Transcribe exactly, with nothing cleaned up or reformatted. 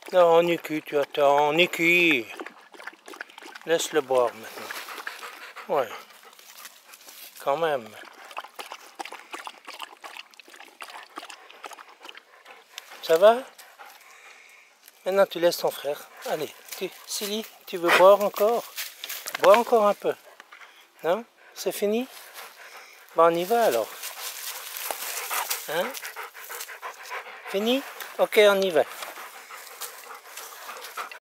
Non, Niki, tu attends. Niki. Laisse-le boire maintenant. Ouais. Quand même. Ça va? Maintenant tu laisses ton frère. Allez, tu, Silly, tu veux boire encore? Bois encore un peu. Non? C'est fini? Bon, on y va alors. Hein? Fini? Ok, on y va.